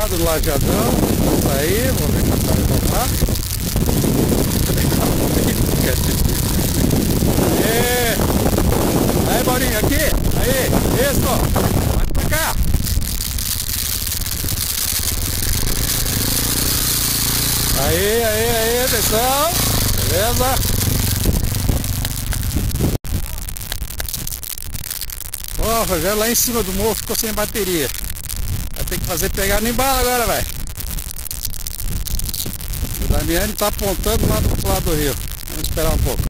ligado no lajeadão. Isso aí, vou ver se vai voltar. Aí, Maurinho, aqui. Aí, isso. Vai pra cá. Aí, atenção. Beleza? Ó, Rogério lá em cima do morro ficou sem bateria. Vai ter que fazer pegar no embalo agora, velho. O Damiani tá apontando lá do outro lado do rio. Vamos esperar um pouco.